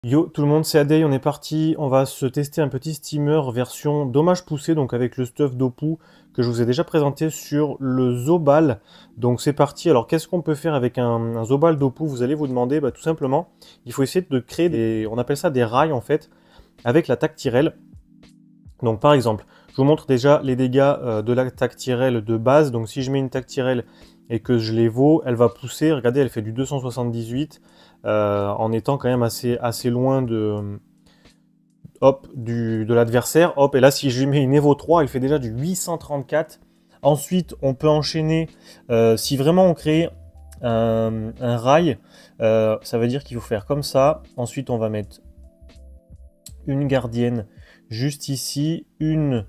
Yo tout le monde, c'est Adey, on est parti, on va se tester un petit steamer version dommage poussé, donc avec le stuff Dopu que je vous ai déjà présenté sur le Zobal. Donc c'est parti, alors qu'est-ce qu'on peut faire avec un Zobal Dopu? Vous allez vous demander, bah, tout simplement, il faut essayer de créer des, on appelle ça des rails en fait, avec la tactirelle. Donc par exemple, je vous montre déjà les dégâts de la tactirelle de base, donc si je mets une tactirelle et que je les vaux, elle va pousser, regardez, elle fait du 278, en étant quand même assez loin de l'adversaire. Hop, et là, si je lui mets une Evo 3, elle fait déjà du 834. Ensuite, on peut enchaîner, si vraiment on crée un rail, ça veut dire qu'il faut faire comme ça. Ensuite, on va mettre une gardienne juste ici, une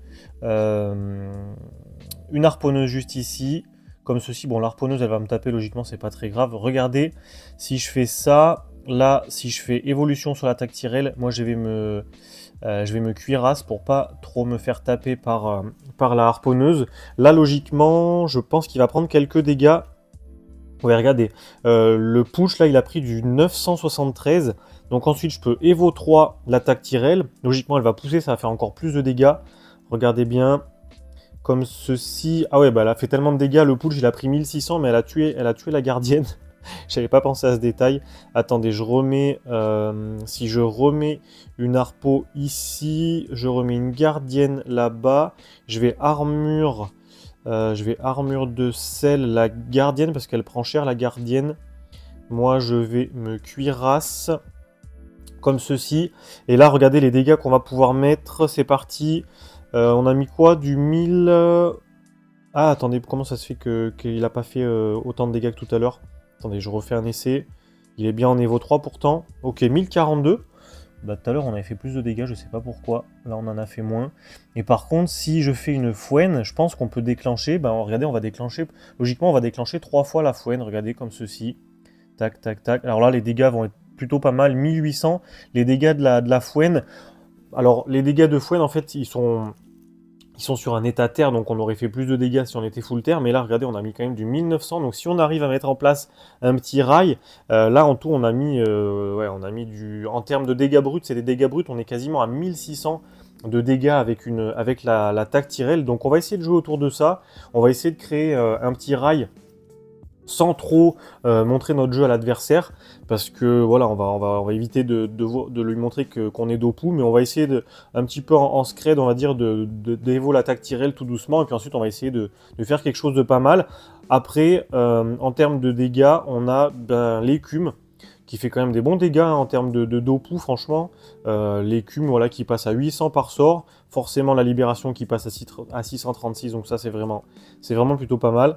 harponneuse juste ici, comme ceci. Bon, l'harponneuse, elle va me taper, logiquement, c'est pas très grave. Regardez, si je fais ça, là, si je fais évolution sur la tactirelle, moi, je vais me cuirasse pour pas trop me faire taper par la harponneuse. Là, logiquement, je pense qu'il va prendre quelques dégâts. Ouais, regardez, le push, là, il a pris du 973. Donc ensuite, je peux Evo 3 la tactirelle. Logiquement, elle va pousser, ça va faire encore plus de dégâts. Regardez bien, comme ceci. Ah ouais, bah elle a fait tellement de dégâts, le push, il a pris 1600, mais elle a tué la gardienne. J'avais pas pensé à ce détail. Attendez, je remets... si je remets une harpo ici, je remets une gardienne là-bas, je vais armure de sel la gardienne, parce qu'elle prend cher la gardienne. Moi, je vais me cuirasse comme ceci. Et là, regardez les dégâts qu'on va pouvoir mettre. C'est parti. On a mis quoi? Du 1000... Ah, attendez, comment ça se fait qu'il n'a pas fait autant de dégâts que tout à l'heure? Attendez, je refais un essai. Il est bien en Evo 3 pourtant. Ok, 1042. Bah, tout à l'heure, on avait fait plus de dégâts, je sais pas pourquoi. Là, on en a fait moins. Et par contre, si je fais une fouenne, je pense qu'on peut déclencher. Bah, regardez, on va déclencher... Logiquement, on va déclencher 3 fois la fouenne. Regardez, comme ceci. Tac, tac, tac. Alors là, les dégâts vont être plutôt pas mal. 1800. Les dégâts de la fouenne... Alors, les dégâts de fouenne, en fait, ils sont sur un état terre, donc on aurait fait plus de dégâts si on était full terre, mais là, regardez, on a mis quand même du 1900, donc si on arrive à mettre en place un petit rail, là, en tout, on a mis du... En termes de dégâts bruts, c'est des dégâts bruts, on est quasiment à 1600 de dégâts avec la tactirelle, donc on va essayer de jouer autour de ça, on va essayer de créer un petit rail sans trop montrer notre jeu à l'adversaire, parce que voilà, on va éviter de lui montrer qu'on est Dopu, mais on va essayer un petit peu en scred, on va dire, d'évo la tactirelle tout doucement, et puis ensuite on va essayer de faire quelque chose de pas mal. Après, en termes de dégâts, on a l'écume, qui fait quand même des bons dégâts hein, en termes de Dopu, franchement. L'écume, voilà, qui passe à 800 par sort, forcément la libération qui passe à 636, donc ça c'est vraiment plutôt pas mal.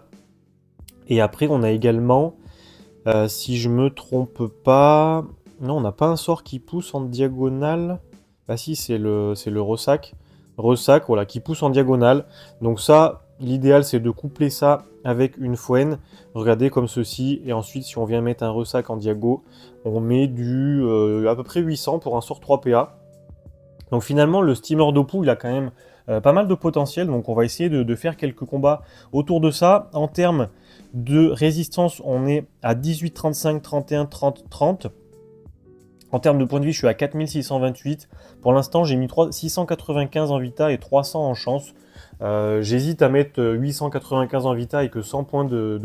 Et après, on a également, si je me trompe pas... Non, on n'a pas un sort qui pousse en diagonale. Ah si, c'est le ressac. Ressac, voilà, qui pousse en diagonale. Donc ça, l'idéal, c'est de coupler ça avec une fouenne. Regardez comme ceci. Et ensuite, si on vient mettre un ressac en diago, on met du à peu près 800 pour un sort 3 PA. Donc finalement, le steamer Dopu, il a quand même pas mal de potentiel. Donc on va essayer de faire quelques combats autour de ça. En termes de résistance, on est à 18, 35, 31, 30, 30. En termes de points de vie, je suis à 4628. Pour l'instant, j'ai mis 695 en vita et 300 en chance. J'hésite à mettre 895 en vita et que 100 points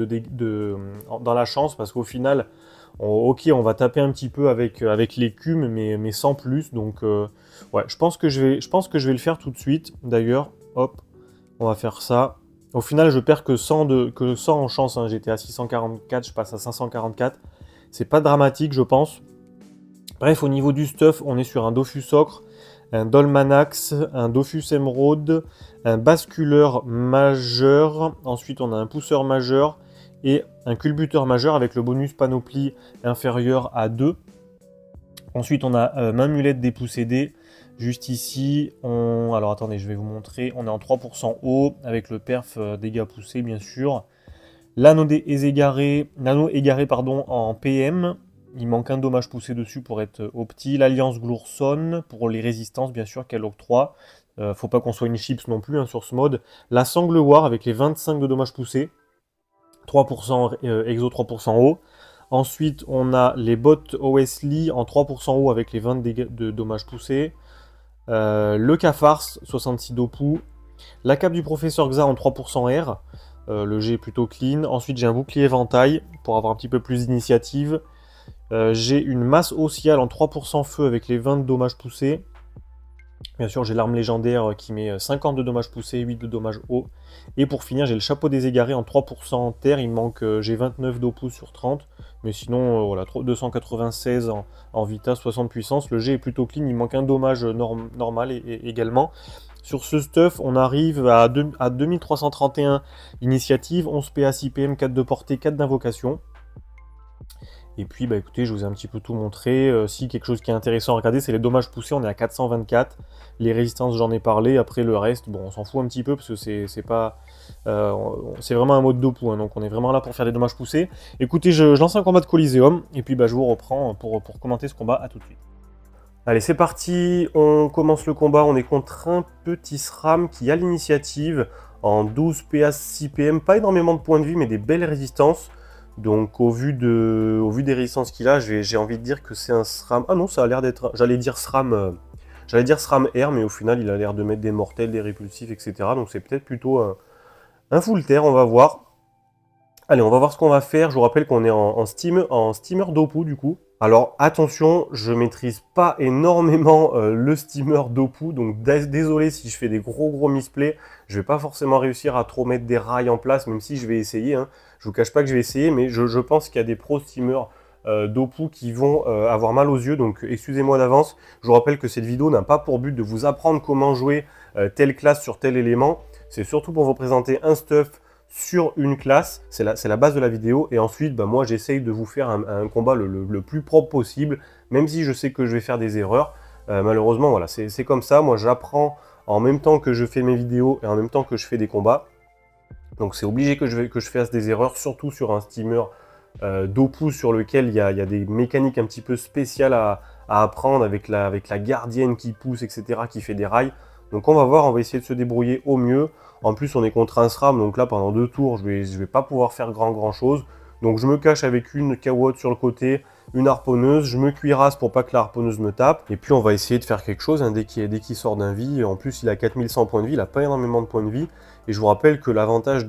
dans la chance, parce qu'au final, ok, on va taper un petit peu avec l'écume, mais sans plus. Donc, ouais, je pense que je vais le faire tout de suite. D'ailleurs, hop, on va faire ça. Au final, je perds que 100 en chance. Hein. J'étais à 644, je passe à 544. C'est pas dramatique, je pense. Bref, au niveau du stuff, on est sur un Dofus Ocre, un Dolmanax, un Dofus Émeraude, un basculeur majeur. Ensuite, on a un pousseur majeur et un culbuteur majeur avec le bonus panoplie inférieur à 2. Ensuite, on a Mamulette dépossédée. Juste ici, alors attendez, je vais vous montrer. On est en 3% haut avec le perf dégâts poussés, bien sûr. L'anneau égaré, pardon, en PM. Il manque un dommage poussé dessus pour être opti. L'Alliance Glourson pour les résistances, bien sûr, qu'elle octroie. Faut pas qu'on soit une chips non plus hein, sur ce mode. La Sangle War avec les 25 de dommages poussés. 3% exo, 3% haut. Ensuite, on a les bottes OSLI en 3% haut avec les 20 de dommages poussés. Le Cafars, 66 Dopu. La cape du professeur Xa en 3% R. Le G est plutôt clean. Ensuite, j'ai un bouclier éventail pour avoir un petit peu plus d'initiative. J'ai une masse océale en 3% feu avec les 20 de dommages poussés. Bien sûr, j'ai l'arme légendaire qui met 50 de dommages poussés, 8 de dommages hauts. Et pour finir, j'ai le chapeau des égarés en 3% en terre. Il me manque, j'ai 29 d'opus sur 30. Mais sinon, voilà, 296 en vitesse, 60 puissance. Le G est plutôt clean, il manque un dommage normal également. Sur ce stuff, on arrive à 2331 initiatives, 11 PA, 6 PM, 4 de portée, 4 d'invocation. Et puis, bah écoutez, je vous ai un petit peu tout montré. Si quelque chose qui est intéressant à regarder, c'est les dommages poussés. On est à 424. Les résistances, j'en ai parlé. Après, le reste, bon, on s'en fout un petit peu parce que c'est pas, c'est vraiment un mode dopu. Hein, donc, on est vraiment là pour faire des dommages poussés. Écoutez, je lance un combat de Coliseum. Et puis, bah, je vous reprends pour commenter ce combat. À tout de suite. Allez, c'est parti. On commence le combat. On est contre un petit SRAM qui a l'initiative en 12 PA 6 PM. Pas énormément de points de vie, mais des belles résistances. Donc au vu des résistances qu'il a, j'ai envie de dire que c'est un SRAM. Ah non, ça a l'air d'être... J'allais dire SRAM R, mais au final, il a l'air de mettre des mortels, des répulsifs, etc. Donc c'est peut-être plutôt un full terre, on va voir. Allez, on va voir ce qu'on va faire. Je vous rappelle qu'on est en steamer Dopu, du coup. Alors attention, je maîtrise pas énormément le steamer Dopu, donc désolé si je fais des gros misplays. Je vais pas forcément réussir à trop mettre des rails en place, même si je vais essayer. Hein. Je vous cache pas que je vais essayer, mais je pense qu'il y a des pro steamers Dopu qui vont avoir mal aux yeux, donc excusez-moi d'avance. Je vous rappelle que cette vidéo n'a pas pour but de vous apprendre comment jouer telle classe sur tel élément. C'est surtout pour vous présenter un stuff sur une classe, c'est la base de la vidéo, et ensuite bah, moi j'essaye de vous faire un combat le plus propre possible, même si je sais que je vais faire des erreurs. Malheureusement voilà, c'est comme ça, moi j'apprends en même temps que je fais mes vidéos et en même temps que je fais des combats, donc c'est obligé que je fasse des erreurs, surtout sur un steamer Dopu sur lequel il y a des mécaniques un petit peu spéciales à apprendre avec la gardienne qui pousse, etc., qui fait des rails. Donc on va voir, on va essayer de se débrouiller au mieux. En plus on est contre un SRAM, donc là pendant 2 tours je vais pas pouvoir faire grand chose. Donc je me cache avec une KO sur le côté, une harponneuse, je me cuirasse pour pas que la harponneuse me tape. Et puis on va essayer de faire quelque chose hein, dès qu'il sort d'un vie. En plus il a 4100 points de vie, il a pas énormément de points de vie. Et je vous rappelle que l'avantage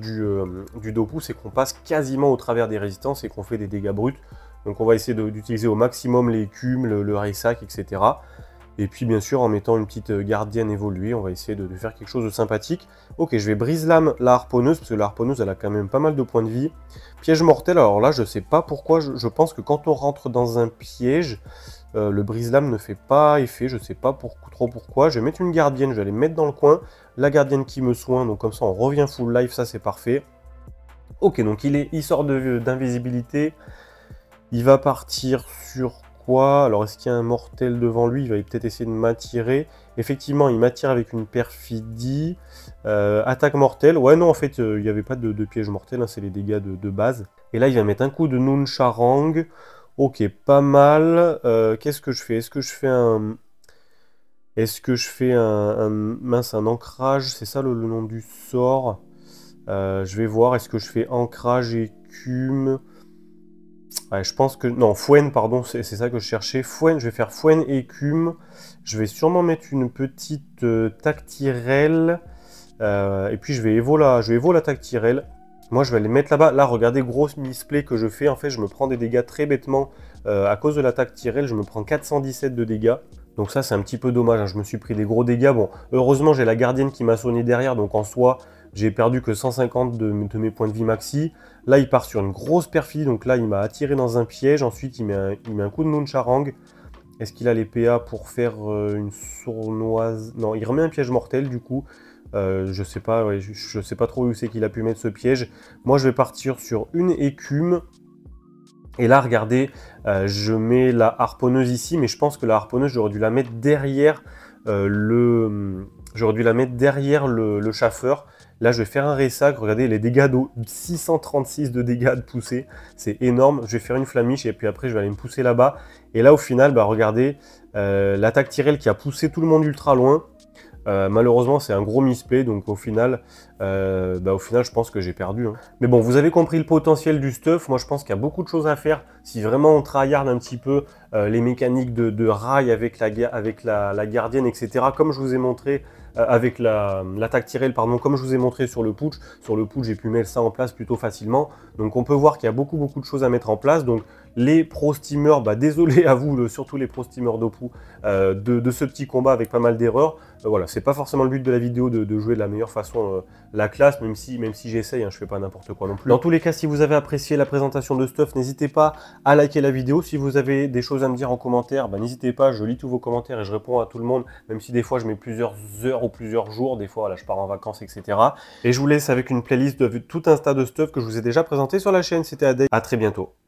du Dopu c'est qu'on passe quasiment au travers des résistances et qu'on fait des dégâts bruts. Donc on va essayer d'utiliser au maximum les écumes, le Raisak, etc. Et puis bien sûr en mettant une petite gardienne évoluée, on va essayer de faire quelque chose de sympathique. Ok, je vais brise-lame la harponneuse, parce que la harponneuse elle a quand même pas mal de points de vie. Piège mortel, alors là je sais pas pourquoi, je pense que quand on rentre dans un piège, le brise-lame ne fait pas effet, je sais pas trop pourquoi. Je vais mettre une gardienne, je vais aller mettre dans le coin, la gardienne qui me soigne, donc comme ça on revient full life, ça c'est parfait. Ok, donc il sort d'invisibilité, il va partir sur... quoi? Alors, est-ce qu'il y a un mortel devant lui? Il va peut-être essayer de m'attirer. Effectivement, il m'attire avec une perfidie. Attaque mortelle. Ouais, non, en fait, il n'y avait pas de piège mortel. Hein, c'est les dégâts de base. Et là, il va mettre un coup de Nuncharang. Ok, pas mal. Qu'est-ce que je fais? Est-ce que je fais un... mince, un ancrage? C'est ça le nom du sort. Je vais voir. Est-ce que je fais ancrage écume? Ouais, je pense que... Non, Fouenne, pardon, c'est ça que je cherchais. Fouenne, je vais faire Fouenne et écume. Je vais sûrement mettre une petite tactirelle. Et puis je vais évo la tactirelle. Moi, je vais les mettre là-bas. Là, regardez, grosse misplay que je fais. En fait, je me prends des dégâts très bêtement. À cause de la tactirelle, je me prends 417 de dégâts. Donc ça, c'est un petit peu dommage. Hein. Je me suis pris des gros dégâts. Bon, heureusement, j'ai la gardienne qui m'a soigné derrière. Donc en soi, j'ai perdu que 150 de mes points de vie maxi. Là, il part sur une grosse perfidie. Donc là, il m'a attiré dans un piège. Ensuite, il met un coup de Nuncharang. Est-ce qu'il a les PA pour faire une sournoise? Non, il remet un piège mortel du coup. Je sais pas, ouais, je sais pas trop où c'est qu'il a pu mettre ce piège. Moi, je vais partir sur une écume. Et là, regardez, je mets la harponneuse ici, mais je pense que la harponneuse, j'aurais dû la mettre derrière le chaffeur. Là, je vais faire un Raisak. Regardez, les dégâts d'eau, 636 de dégâts de poussée. C'est énorme. Je vais faire une flamiche et puis après, je vais aller me pousser là-bas. Et là, au final, bah, regardez, l'attaque Tyrell qui a poussé tout le monde ultra loin. Malheureusement, c'est un gros misplay, donc au final, je pense que j'ai perdu. Hein. Mais bon, vous avez compris le potentiel du stuff. Moi, je pense qu'il y a beaucoup de choses à faire si vraiment on tryhard un petit peu les mécaniques de rail avec la gardienne, etc. Comme je vous ai montré avec l'attaque tirelle, pardon, comme je vous ai montré sur le putsch. Sur le putsch, j'ai pu mettre ça en place plutôt facilement. Donc on peut voir qu'il y a beaucoup de choses à mettre en place. Donc les pro steamers, désolé à vous, surtout les pro steamers d'Opou, de ce petit combat avec pas mal d'erreurs. Voilà, c'est pas forcément le but de la vidéo de jouer de la meilleure façon la classe, même si j'essaye, hein, je fais pas n'importe quoi non plus. Dans tous les cas, si vous avez apprécié la présentation de stuff, n'hésitez pas à liker la vidéo. Si vous avez des choses à me dire en commentaire, n'hésitez pas, je lis tous vos commentaires et je réponds à tout le monde, même si des fois je mets plusieurs heures ou plusieurs jours, des fois là, je pars en vacances, etc. Et je vous laisse avec une playlist de tout un tas de stuff que je vous ai déjà présenté sur la chaîne. C'était Adek, à très bientôt.